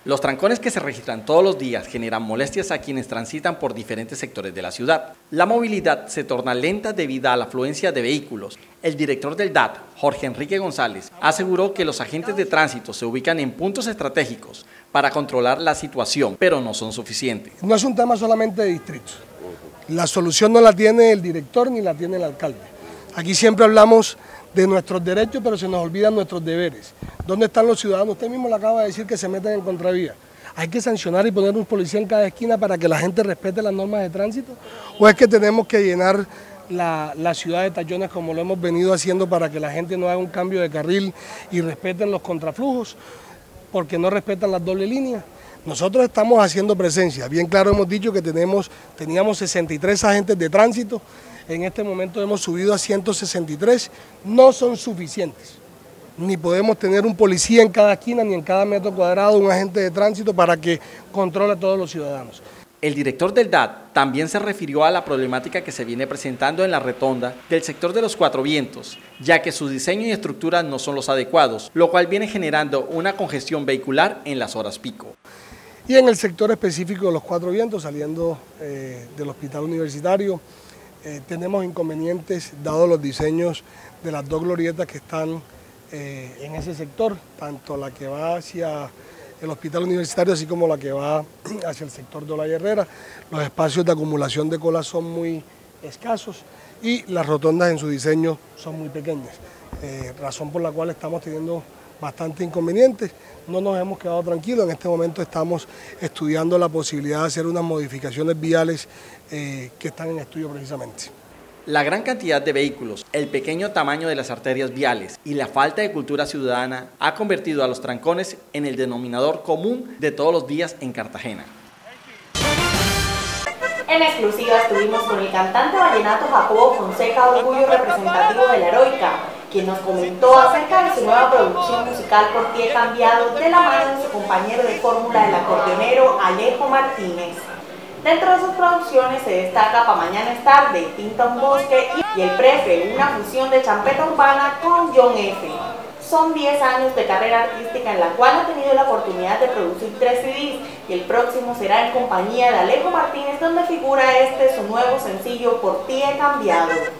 Los trancones que se registran todos los días generan molestias a quienes transitan por diferentes sectores de la ciudad. La movilidad se torna lenta debido a la afluencia de vehículos. El director del DAT, Jorge Enrique González, aseguró que los agentes de tránsito se ubican en puntos estratégicos para controlar la situación, pero no son suficientes. No es un tema solamente de distritos. La solución no la tiene el director ni la tiene el alcalde. Aquí siempre hablamos de nuestros derechos, pero se nos olvidan nuestros deberes. ¿Dónde están los ciudadanos? Usted mismo le acaba de decir que se meten en contravía. ¿Hay que sancionar y poner un policía en cada esquina para que la gente respete las normas de tránsito? ¿O es que tenemos que llenar la ciudad de tachones como lo hemos venido haciendo para que la gente no haga un cambio de carril y respeten los contraflujos, porque no respetan las doble líneas? Nosotros estamos haciendo presencia. Bien claro hemos dicho que teníamos 63 agentes de tránsito. En este momento hemos subido a 163, no son suficientes. Ni podemos tener un policía en cada esquina, ni en cada metro cuadrado, un agente de tránsito para que controle a todos los ciudadanos. El director del DAT también se refirió a la problemática que se viene presentando en la rotonda del sector de los Cuatro Vientos, ya que su diseño y estructura no son los adecuados, lo cual viene generando una congestión vehicular en las horas pico. Y en el sector específico de los Cuatro Vientos, saliendo del hospital universitario, tenemos inconvenientes dados los diseños de las dos glorietas que están en ese sector, tanto la que va hacia el hospital universitario así como la que va hacia el sector de Olaya Herrera. Los espacios de acumulación de colas son muy escasos y las rotondas en su diseño son muy pequeñas, razón por la cual estamos teniendo bastante inconvenientes. No nos hemos quedado tranquilos, en este momento estamos estudiando la posibilidad de hacer unas modificaciones viales que están en estudio precisamente. La gran cantidad de vehículos, el pequeño tamaño de las arterias viales y la falta de cultura ciudadana ha convertido a los trancones en el denominador común de todos los días en Cartagena. En exclusiva estuvimos con el cantante vallenato Jacobo Fonseca, orgullo representativo de la Heroica, quien nos comentó acerca de su nueva producción musical Por ti he cambiado, de la mano de su compañero de fórmula, el acordeonero Alejo Martínez. Dentro de sus producciones se destaca Pa' Mañana es Tarde, Pinta un Bosque y El Prefe, una fusión de champeta urbana con John F. Son 10 años de carrera artística en la cual ha tenido la oportunidad de producir 3 CDs y el próximo será en compañía de Alejo Martínez, donde figura su nuevo sencillo Por ti he cambiado.